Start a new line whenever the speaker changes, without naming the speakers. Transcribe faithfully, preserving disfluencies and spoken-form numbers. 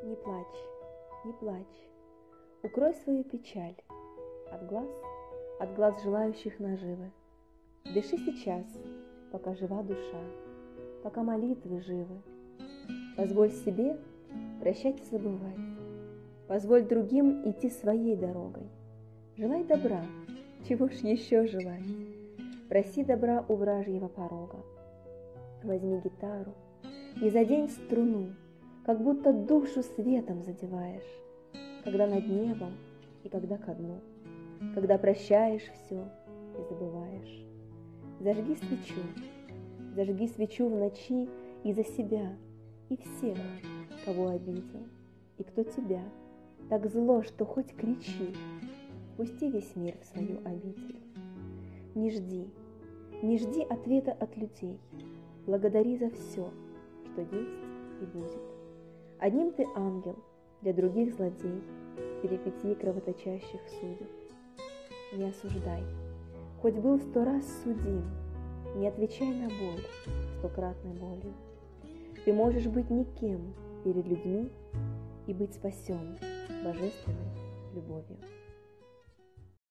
Не плачь, не плачь, укрой свою печаль от глаз, от глаз желающих наживы. Дыши сейчас, пока жива душа, пока молитвы живы. Позволь себе прощать и забывать, позволь другим идти своей дорогой. Желай добра, чего ж еще желать? Проси добра у вражьего порога. Возьми гитару и задень струну, как будто душу светом задеваешь, когда над небом и когда ко дну, когда прощаешь все и забываешь. Зажги свечу, зажги свечу в ночи и за себя, и всех, кого обидел, и кто тебя так зло, что хоть кричи, пусти весь мир в свою обитель. Не жди, не жди ответа от людей, благодари за все, что есть и будет. Одним ты ангел, для других злодей, перипетий кровоточащих судеб. Не осуждай, хоть был сто раз судим, не отвечай на боль стократной болью. Ты можешь быть никем перед людьми и быть спасен божественной любовью.